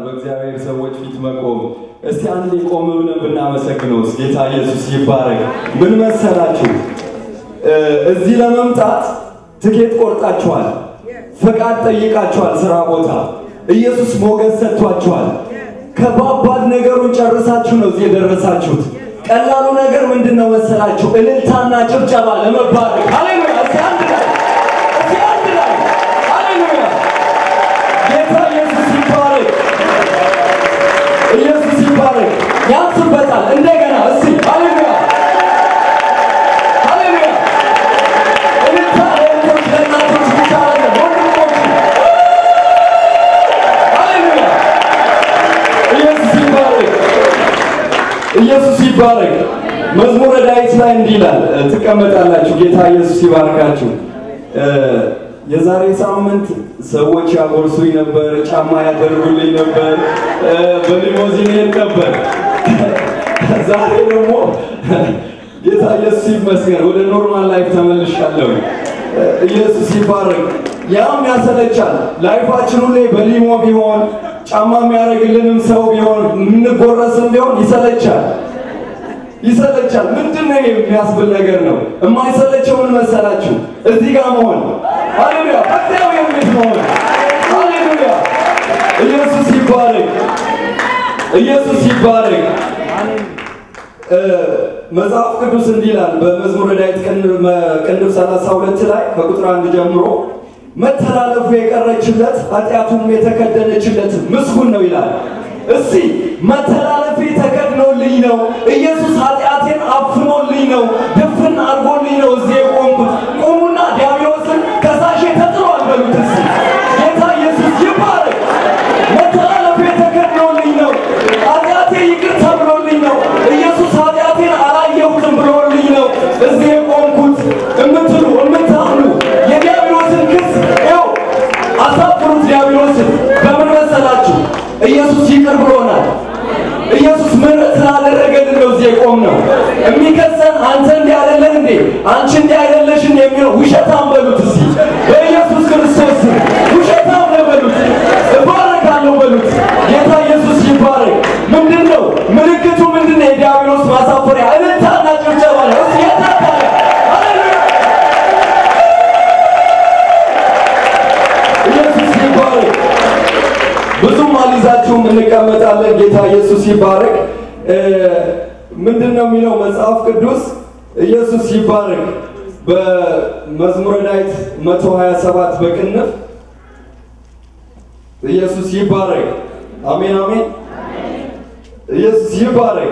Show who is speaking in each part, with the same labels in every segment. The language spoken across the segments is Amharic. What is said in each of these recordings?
Speaker 1: በእግዚአብሔር ሰዎች ፊት መቆም እስቲ አንዴ ቆም ብለን ብናመሰግነው ጌታ ኢየሱስ ይባረክ ምን መሰላችሁ እዚህ ለመምጣት ትኬት ቆርጣችኋል ፈቃድ ጠይቃችኋል ስራ ቦታ ኢየሱስ ሞገስ ሰጥቷችኋል ከባባድ ነገሩን ጨርሳችሁ ነው እዚህ ደረሳችሁት ቀላሉ ነገር ምንድነው መሰላችሁ እልልታና ጭብጨባ ለመባረክ ሃሌሉያ እስቲ አንድ ላይ ሃሌሉያ ጌታ ኢየሱስ ይባረክ ኢየሱስ ይባረክ ያንስበታል እንደገና እስቲ ሃሌሉያ ሃሌሉያ እልልታ ለእናቶች ብቻ አይደለም ወንድሞች ሃሌሉያ ኢየሱስ ይባረክ ኢየሱስ ይባረክ መዝሙረ ዳዊት ላይ እንዲላል ተቀመጣላችሁ ጌታ ኢየሱስ ይባርካችሁ የዛሬ ሳምንት ሰዎች ያጎርሱኝ ነበር ጫማ ያደርጉልኝ ነበር በሊሞዚን ነበር ዛሬ ደግሞ ጌታ ኢየሱስ ይመስገን ወደ ኖርማል ላይፍ ተመልሻለሁ ኢየሱስ ይባረክ ያም ያሰለቻል ላይፋችን ሁሌ በሊሞ ቢሆን ጫማ የሚያረግልንም ሰው ቢሆን ምንጎረስም ቢሆን ይሰለቻል ምንድነው የሚያስብል ነገር ነው የማይሰለቸው ምን መሰላችሁ እዚህ ጋር መሆን ሃሌሉያ በዚያው የምትሆን ሃሌሉያ ኢየሱስ ይባረክ መጽሐፍ ቅዱስ እንዲላል በመዝሙረ ዳዊት ቅንፍ 32 ላይ ከቁጥር 1 ጀምሮ መተላለፉ የቀረችለት ኃጢያቱም የተከደነችለት ምስጉን ነው ይላል እስቲ መተላለፌ ተከድኖልኝ ነው ኢየሱስ ኃጢያቴን አፍኖልኝ ነው ድፍን አርጎልኝ ነው እዚህ ቆምኩት ቆሙና ዲያብሎስን ከሳሼ ተጥሏል በሉት እስቲ ጌታ ኢየሱስ ይባረክ መተላለፌ ተከድኖልኝ ነው ኃጢያቴ ይቅር ተብሎልኝ ነው ኢየሱስ ኃጢያቴን አላየሁትም ብሎልኝ ነው እዚህ ቆምኩት እምትሉ እምታምኑ የዲያብሎስን ክስ ያው አሳፍሩት ዲያብሎስን በምን መሰላችሁ ኢየሱስ ይቅር ብሎናል ኢየሱስ ምህረት ስላደረገልን ነው እዚህ ቆምነው የሚከሰን አንተ እንዲህ አይደለህ እንዴ አንቺ እንዲህ አይደለሽ እንዴ የሚለው ውሸታም በሉት እስቲ በኢየሱስ ክርስቶስ ውሸታም ነው በሉት እባረካለሁ በሉት ጌታ ኢየሱስ ይባረክ ምንድነው ምልክቱ ምንድነው የዲያብሎስ ማሳፈሪያ እልልታና ጭብጨባ ነው እስቲ ያታታለ ሃሌሉያ ኢየሱስ ይባረክ ብዙም አልይዛችሁም እንቀመጣለን ጌታ ኢየሱስ ይባረክ ምንድነው የሚለው መጽሐፍ ቅዱስ ኢየሱስ ይባረክ በመዝሙረ ዳዊት 127 በቅንፍ ኢየሱስ ይባረክ አሜን አሜን ኢየሱስ ይባረክ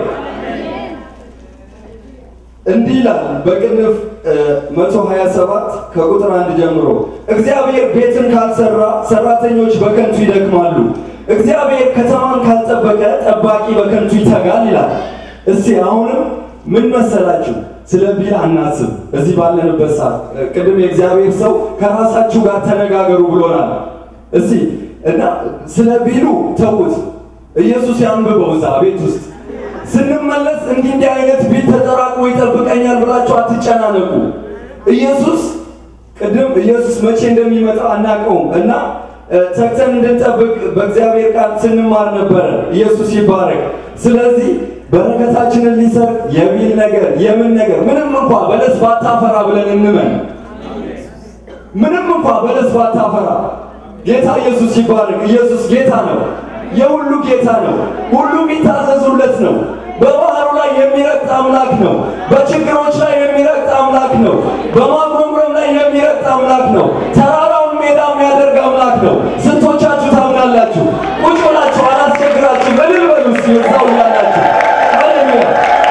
Speaker 1: እንዲላል በቅንፍ 127 ከቁጥር 1 ጀምሮ እግዚአብሔር ቤትን ካልሰራ ሰራተኞች በከንቱ ይደክማሉ እግዚአብሔር ከተማን ካልጠበቀ ጠባቂ በከንቱ ይተጋል ይላል እስቲ አሁንም ምን መሰላችሁ ስለ ቢል አናስብ እዚህ ባለንበት ሰዓት ቅድም የእግዚአብሔር ሰው ከራሳችሁ ጋር ተነጋገሩ ብሎናል እስቲ እና ስለ ቢሉ ተውት ኢየሱስ ያንብበው እዛ ቤት ውስጥ ስንመለስ እንዲህ አይነት ቤት ተጠራቅሞ ይጠብቀኛል ብላችሁ አትጨናነቁ ኢየሱስ ቅድም ኢየሱስ መቼ እንደሚመጣ አናውቀውም እና ተክተን እንድንጠብቅ በእግዚአብሔር ቃል ስንማር ነበር ኢየሱስ ይባረክ ስለዚህ በረከታችንን ሊሰርቅ የቢል ነገር የምን ነገር ምንም እንኳን በለስ ባታፈራ ብለን እንመን ምንም እንኳን በለስ ባታፈራ ጌታ ኢየሱስ ይባረክ ኢየሱስ ጌታ ነው የሁሉ ጌታ ነው ሁሉ የሚታዘዙለት ነው በባህሩ ላይ የሚረግጥ አምላክ ነው በችግሮች ላይ የሚረግጥ አምላክ ነው በማጉረምረም ላይ የሚረግጥ አምላክ ነው ተራራውን ሜዳ የሚያደርግ አምላክ ነው ስንቶቻችሁ ታምናላችሁ ቁጭ ብላችሁ አላስቸግራችሁ በልል በሉ እስቲ እዛው ያላችሁ ሃሌሉያ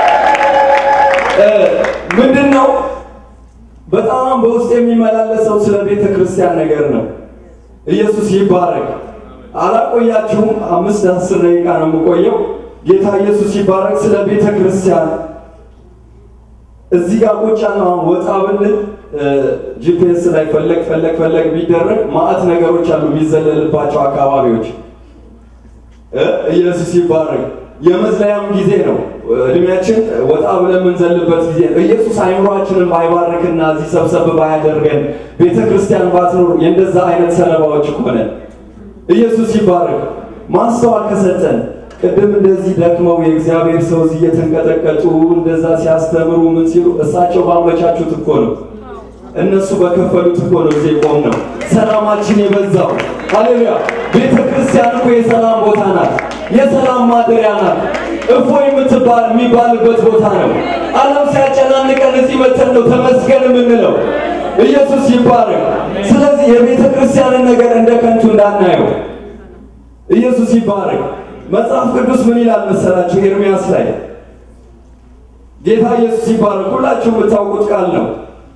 Speaker 1: ምንድነው በጣም በውስጥ የሚመላለሰው ስለ ቤተ ክርስቲያን ነገር ነው ኢየሱስ ይባረክ አላቆያችሁም 5-10 ደቂቃ ነው የምቆየው ጌታ ኢየሱስ ይባረክ ስለ ቤተ ክርስቲያን እዚህ ጋር ቁጫና ወጣ ብንል ጂፒኤስ ላይ ፈለክ ቢደረግ ማአት ነገሮች አሉ የሚዘለልባቸው አካባቢዎች ኢየሱስ ይባረክ የመዝለያም ጊዜ ነው እድሜያችን ወጣ ብለን ምንዘልበት ጊዜ ኢየሱስ አይምሮአችንን ባይባርክና እዚህ ሰብሰብ ባያደርገን ቤተ ክርስቲያን ባትኖር የእንደዛ አይነት ሰለባዎች ሆነ ኢየሱስ ይባረክ ማስተዋል ከሰጠን ቅድም እንደዚህ ደክመው የእግዚአብሔር ሰው እየተንቀጠቀጡ እንደዛ ሲያስተምሩ ምን ሲሉ እሳቸው ባመቻቹት እኮ ነው እነሱ በከፈሉት እኮ ነው እዚህ ቆም ነው ሰላማችን የበዛው ሃሌሉያ ቤተክርስቲያን እኮ የሰላም ቦታ ናት የሰላም ማደሪያ ናት እፎይ የሚባልበት ቦታ ነው ዓለም ሲያጨናንቀን እዚህ መተን ነው ተመስገን የምንለው ኢየሱስ ይባረክ ስለዚህ የቤተክርስቲያንን ነገር እንደ ከንቱ እንዳናየው ኢየሱስ ይባረክ መጽሐፍ ቅዱስ ምን ይላል መሰላችሁ ኤርምያስ ላይ ጌታ ኢየሱስ ይባረክ ሁላችሁም የምታውቁት ቃል ነው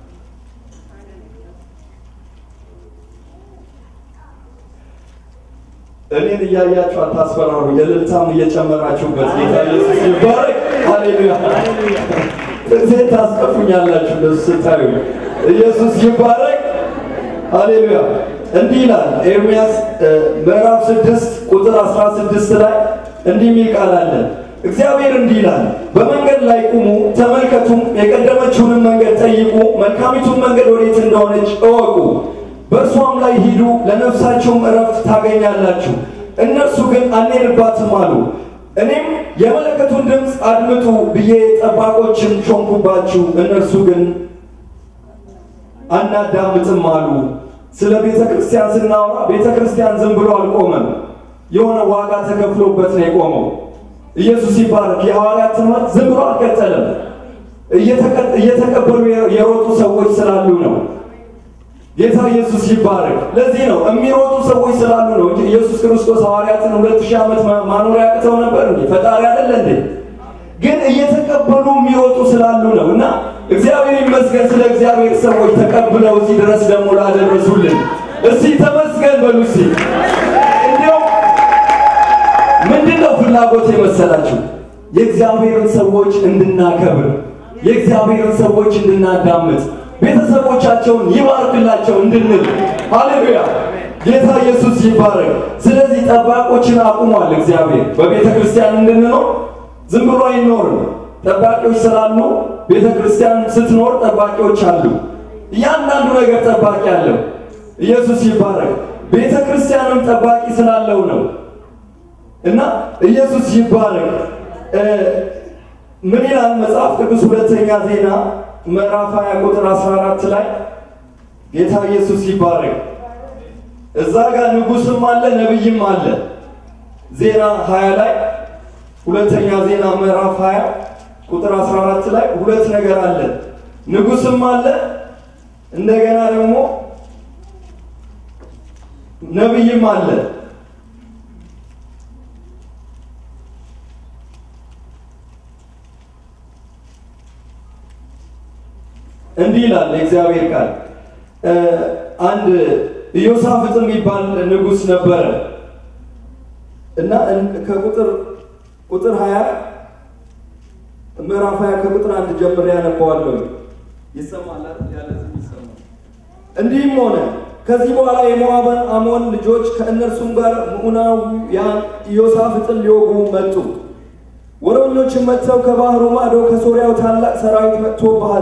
Speaker 1: እኔን እያያችሁ አታስፈራሩ የልልታም እየጨመራችሁበት ጌታ ኢየሱስ ይባረክ ሃሌሉያ እዚህ ታስቀፉኛላችሁ ለስታዩ ኢየሱስ ይባረክ ሃሌሉያ እንዲህ ይላል ኤርምያስ ምዕራፍ 6 ቁጥር 16 ላይ እንዲህ የሚል ቃል አለ እግዚአብሔር እንዲህ ይላል በመንገድ ላይ ቁሙ ተመልከቱም የቀደመችውን መንገድ ጠይቁ መልካሚቱን መንገድ ወዴት እንደሆነች እወቁ በእርሷም ላይ ሂዱ ለነፍሳችሁም ዕረፍት ታገኛላችሁ እነርሱ ግን አንሄድባትም አሉ እኔም የመለከቱን ድምፅ አድምጡ ብዬ ጠባቆችን ሾምኩባችሁ እነርሱ ግን አናዳምጥም አሉ ስለ ቤተክርስቲያን ስናወራ ቤተክርስቲያን ዝም ብሎ አልቆመም የሆነ ዋጋ ተከፍሎበት ነው የቆመው ኢየሱስ ይባረክ የሐዋርያት ትምህርት ዝም ብሎ አልቀጠለም እየተቀበሉ የሮጡ ሰዎች ስላሉ ነው ጌታ ኢየሱስ ይባረክ ለዚህ ነው የሚሮጡ ሰዎች ስላሉ ነው እንጂ ኢየሱስ ክርስቶስ ሐዋርያትን 2000 ዓመት ማኖር ያቅተው ነበር እንዴ ፈጣሪ አይደለ እንዴ ግን እየተቀበሉ የሚሮጡ ስላሉ ነውና እግዚአብሔር ይመስገን ስለ እግዚአብሔር ሰዎች ተቀብለው እዚህ ድረስ ደግሞ ላደረሱልን እስቲ ተመስገን በሉሲ እንዴው ምንድነው ፍላጎት የመሰላችሁ የእግዚአብሔርን ሰዎች እንድናከብር የእግዚአብሔርን ሰዎች እንድናዳምጥ ቤተሰቦቻቸውን ይባርክላቸው እንድንል ሃሌሉያ ጌታ ኢየሱስ ይባረክ ስለዚህ ጠባቆችን አቁሟል እግዚአብሔር በቤተክርስቲያን እንድንኖር ዝም ብሎ አይኖርም ጠባቂዎች ስላሉ ቤተክርስቲያን ስትኖር ጠባቂዎች አሉ እያንዳንዱ ነገር ጠባቂ አለው ኢየሱስ ይባረክ ቤተክርስቲያንም ጠባቂ ስላለው ነው እና ኢየሱስ ይባረክ ምን ይላል መጽሐፍ ቅዱስ ሁለተኛ ዜና ምዕራፍ 20 ቁጥር 14 ላይ ጌታ ኢየሱስ ይባረክ እዛ ጋር ንጉስም አለ ነብይም አለ ዜና 20 ላይ ሁለተኛ ዜና ምዕራፍ 20 ቁጥር 14 ላይ ሁለት ነገር አለ ንጉስም አለ እንደገና ደግሞ ነብይም አለ እንዲህ ይላል እግዚአብሔር ቃል አንድ ኢዮሳፍጥ የሚባል ንጉስ ነበረ እና ከቁጥር 20 ምዕራፍ 20 ከቁጥር 1 ጀምሮ ያነበዋለሁ ይሰማል ያለዚህ ይሰማል እንዲህም ሆነ ከዚህ በኋላ የሞዓብን አሞን ልጆች ከእነርሱም ጋር ምዑናውያን ኢዮሳፍጥን ሊወጉ መጡ ወሮኞችም መጥተው ከባህሩ ማዶ ከሶርያው ታላቅ ሰራዊት መጥቶብሃል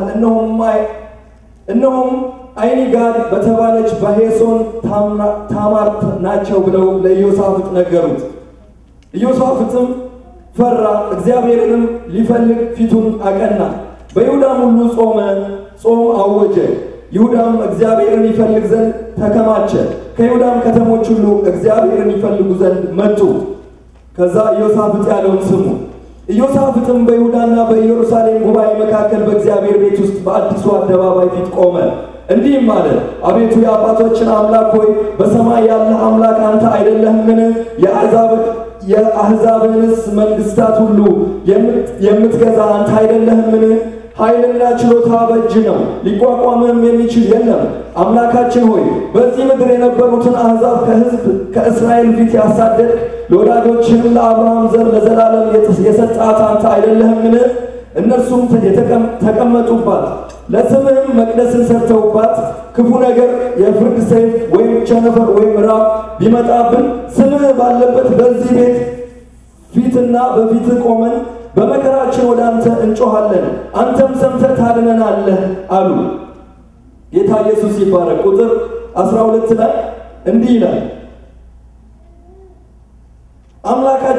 Speaker 1: እነሆም አይኒጋድ በተባለች በሄሶን ታማር ናቸው ብለው ለኢዮሳፍጥ ነገሩት ኢዮሳፍጥም ፈራ እግዚአብሔርንም ሊፈልግ ፊቱን አቀና በይሁዳም ሁሉ ጾም አወጀ ይሁዳም እግዚአብሔርን ይፈልግ ዘንድ ተከማቸ ከይሁዳም ከተሞች ሁሉ እግዚአብሔርን ይፈልጉ ዘንድ መጡ ከዛ ኢዮሳፍጥ ያለውን ስሙ ኢዮሳፍጥም በይሁዳና በኢየሩሳሌም ጉባኤ መካከል በእግዚአብሔር ቤት ውስጥ በአዲሱ አደባባይ ፊት ቆመ እንዲህም አለ አቤቱ የአባቶችን አምላክ ሆይ በሰማይ ያለ አምላክ አንተ አይደለህምን የአሕዛብንስ መንግስታት ሁሉ የምትገዛ አንተ አይደለህምን ኃይልና ችሎታ በእጅ ነው ሊቋቋምም የሚችል የለም አምላካችን ሆይ በዚህ ምድር የነበሩትን አሕዛብ ከእስራኤል ፊት ያሳደድ ለወዳጆችህም ለአብርሃም ዘር ለዘላለም የሰጣት አንተ አይደለህምን እነርሱም ተቀመጡባት ለስምህም መቅደስን ሰርተውባት ክፉ ነገር የፍርድ ሰይፍ ወይም ቸነፈር ወይም ራብ ቢመጣብን ስምህ ባለበት በዚህ ቤት ፊትና በፊት ቆመን በመከራችን ወደ አንተ እንጮሃለን አንተም ሰምተህ ታድነናለህ አሉ ጌታ ኢየሱስ ይባረክ ቁጥር 12 ላይ እንዲህ ይላል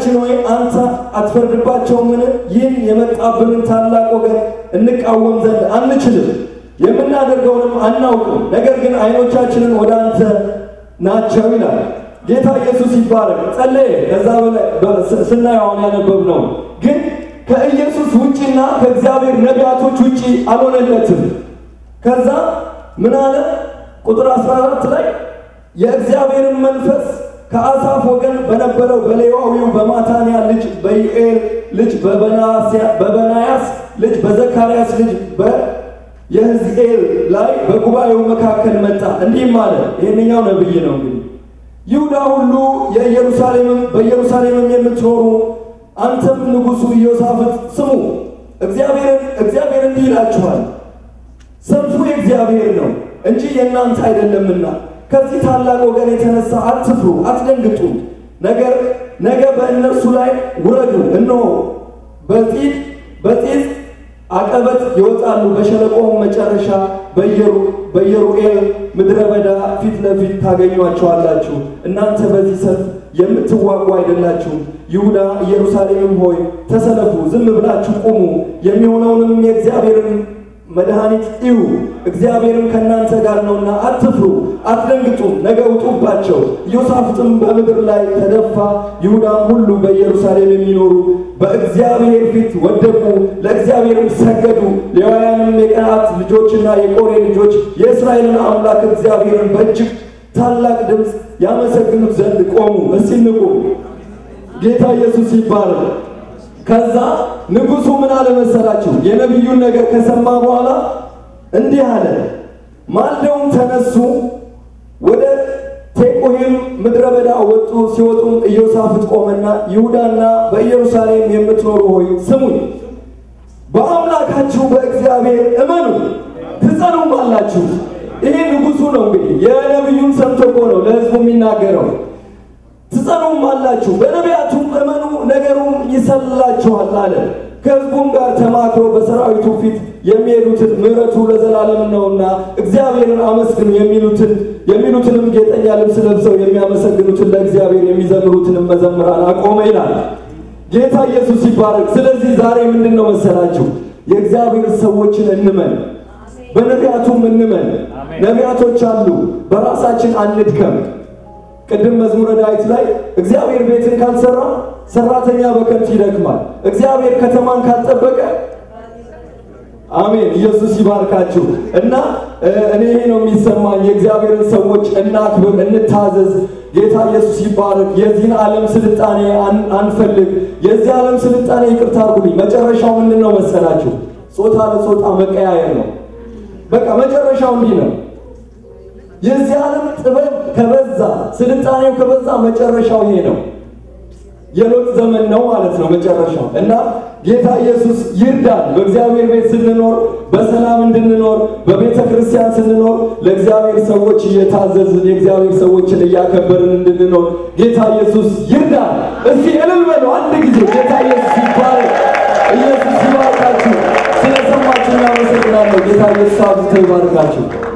Speaker 1: ጌታችን ሆይ አንተ አትፈርድባቸውምን? ይህን የመጣብንን ታላቅ ወገን እንቃወም ዘንድ አንችልም፣ የምናደርገውንም አናውቅም። ነገር ግን አይኖቻችንን ወደ አንተ ናቸው ይላል። ጌታ ኢየሱስ ይባረክ። ጸለየ። ከዛ በላይ ስናየው ያነበብነው ግን ከኢየሱስ ውጪና ከእግዚአብሔር ነቢያቶች ውጪ አልሆነለትም። ከዛ ምን አለ? ቁጥር 14 ላይ የእግዚአብሔርን መንፈስ ከአሳፍ ወገን በነበረው በሌዋዊው በማታንያ ልጅ በይኤል ልጅ በበናያስ ልጅ በዘካርያስ ልጅ በየሕዝቅኤል ላይ በጉባኤው መካከል መጣ። እንዲህም አለ። ይሄንኛው ነብይ ነው። እንግዲህ ይሁዳ ሁሉ በኢየሩሳሌምም የምትኖሩ አንተም ንጉሡ ኢዮሳፍጥ ስሙ፣ እግዚአብሔር እንዲህ ይላችኋል፣ ሰልፉ የእግዚአብሔር ነው እንጂ የእናንተ አይደለምና ከዚህ ታላቅ ወገን የተነሳ አትፍሩ፣ አትደንግጡ። ነገ በእነርሱ ላይ ውረዱ። እነሆ በጢስ አቀበት ይወጣሉ፣ በሸለቆም መጨረሻ በየሩኤል ምድረ በዳ ፊት ለፊት ታገኟቸዋላችሁ። እናንተ በዚህ ሰልፍ የምትዋጉ አይደላችሁም። ይሁዳ ኢየሩሳሌምም ሆይ ተሰለፉ፣ ዝም ብላችሁ ቁሙ፣ የሚሆነውንም የእግዚአብሔርን መድኃኒት እዩ። እግዚአብሔርም ከእናንተ ጋር ነውና አትፍሩ፣ አትደንግጡም። ነገ ውጡባቸው። ኢዮሳፍጥም በምድር ላይ ተደፋ፣ ይሁዳም ሁሉ በኢየሩሳሌም የሚኖሩ በእግዚአብሔር ፊት ወደቁ፣ ለእግዚአብሔርም ሰገዱ። ሌዋውያንም የቀዓት ልጆችና የቆሬ ልጆች የእስራኤልን አምላክ እግዚአብሔርን በእጅግ ታላቅ ድምፅ ያመሰግኑት ዘንድ ቆሙ። እስቲ ንቁ። ጌታ ኢየሱስ ይባረክ። ከዛ ንጉሡ ምን አለ መሰላችሁ? የነቢዩን ነገር ከሰማ በኋላ እንዲህ አለ። ማልደውም ተነሱ፣ ወደ ቴቁሔም ምድረ በዳ ወጡ። ሲወጡም ኢዮሳፍጥ ቆመና ይሁዳና በኢየሩሳሌም የምትኖሩ ሆይ ስሙኝ፣ በአምላካችሁ በእግዚአብሔር እመኑ ትጸኑም አላችሁ። ይሄ ንጉሡ ነው እንግዲህ የነቢዩን ሰምቶ እኮ ነው ለሕዝቡ የሚናገረው። ትጸኑም አላችሁ፣ በነቢያቱም እመኑ፣ ነገሩም ይሰላችኋል አለ። ከሕዝቡም ጋር ተማክሮ በሰራዊቱ ፊት የሚሄዱትን ምሕረቱ ለዘላለም ነውና እግዚአብሔርን አመስግኑ የሚሉትንም ጌጠኛ ልብስ ለብሰው የሚያመሰግኑትን ለእግዚአብሔር የሚዘምሩትንም መዘምራን አቆመ ይላል። ጌታ ኢየሱስ ይባረክ። ስለዚህ ዛሬ ምንድነው መሰላችሁ? የእግዚአብሔር ሰዎችን እንመን፣ በነቢያቱም እንመን። ነቢያቶች አሉ፣ በራሳችን አንድከም። ቅድም መዝሙረ ዳዊት ላይ እግዚአብሔር ቤትን ካልሰራ ሰራተኛ በከንቱ ይደክማል፣ እግዚአብሔር ከተማን ካልጠበቀ አሜን። ኢየሱስ ይባርካችሁ። እና እኔ ይሄ ነው የሚሰማኝ። የእግዚአብሔርን ሰዎች እናክብር፣ እንታዘዝ። ጌታ ኢየሱስ ይባረክ። የዚህን ዓለም ስልጣኔ አንፈልግ። የዚህ ዓለም ስልጣኔ ይቅርታ አድርጉልኝ፣ መጨረሻው ምንድነው መሰላችሁ? ጾታ ለጾታ መቀያየር ነው። በቃ መጨረሻው እንዲህ ነው። የዚህ ዓለም ጥበብ ከበዛ፣ ስልጣኔው ከበዛ መጨረሻው ይሄ ነው። የሎጥ ዘመን ነው ማለት ነው መጨረሻው። እና ጌታ ኢየሱስ ይርዳል። በእግዚአብሔር ቤት ስንኖር በሰላም እንድንኖር፣ በቤተ ክርስቲያን ስንኖር ለእግዚአብሔር ሰዎች እየታዘዝን የእግዚአብሔር ሰዎችን እያከበርን እንድንኖር ጌታ ኢየሱስ ይርዳል። እስቲ እልል በሉ አንድ ጊዜ። ጌታ ኢየሱስ ይባረክ። ኢየሱስ ይባርካችሁ። ስለሰማችሁ እናመሰግናለሁ። ጌታ ኢየሱስ አብዝቶ ይባርካችሁ።